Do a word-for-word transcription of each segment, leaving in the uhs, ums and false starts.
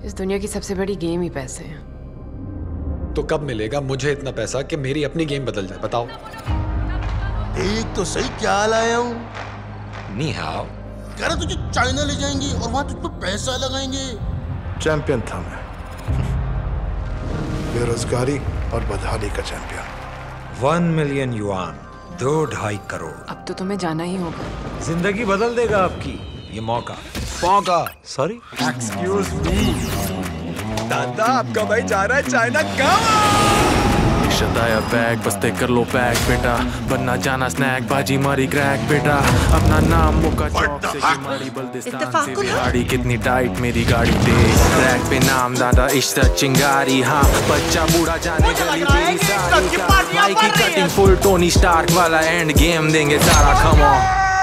इस दुनिया की सबसे बड़ी गेम ही पैसे हैं। तो कब मिलेगा मुझे इतना पैसा कि मेरी अपनी गेम बदल जाए? बताओ। एक तो सही क्या लाया हूँ। नी हाउ। कह रहा तुझे चाइना ले जाएंगे और वहां तुझ पर पैसा लगाएंगे। चैंपियन था मैं, बेरोजगारी और बदहाली का चैंपियन। वन मिलियन युआन, दो ढाई करोड़। अब तो तुम्हें जाना ही होगा। जिंदगी बदल देगा आपकी ये मौका। मौका? Sorry, excuse me. दादा आपका भाई जा रहा है चाइना। कब? शताया बैग बस्ते कर लो पैक बेटा, बनना जाना स्नैक बाजी मारी क्रैक बेटा, अपना नाम मुका चौक से मारी बल्दिस्तान से बिहाड़ी, कितनी टाइट मेरी गाड़ी तेज, ट्रैक पे नाम दादा इश्क चिंगारी, हाँ बच्चा बूढ़ा जाने गली तेरी सारी का, भाई की कटिंग फुल टोनी स्टार्क वाला एंड गेम देंगे सारा। कम ऑन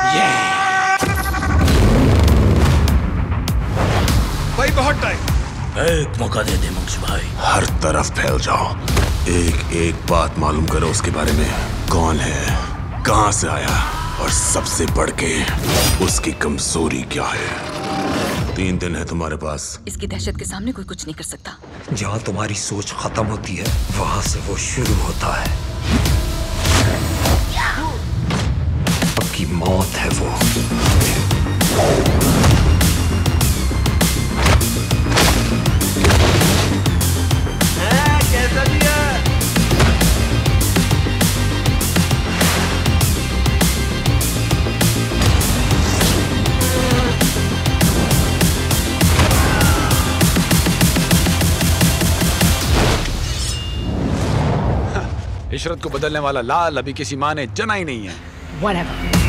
भाई, बहुत टाइम। एक मौका दे दे मुंशी भाई। हर तरफ फैल जाओ, एक एक बात मालूम करो उसके बारे में, कौन है, कहां से आया और सबसे बढ़ के उसकी कमजोरी क्या है। तीन दिन है तुम्हारे पास। इसकी दहशत के सामने कोई कुछ नहीं कर सकता। जहाँ तुम्हारी सोच खत्म होती है वहां से वो शुरू होता है। आपकी मौत है वो। इशरत को बदलने वाला लाल अभी किसी माँ ने जना ही नहीं है। Whatever.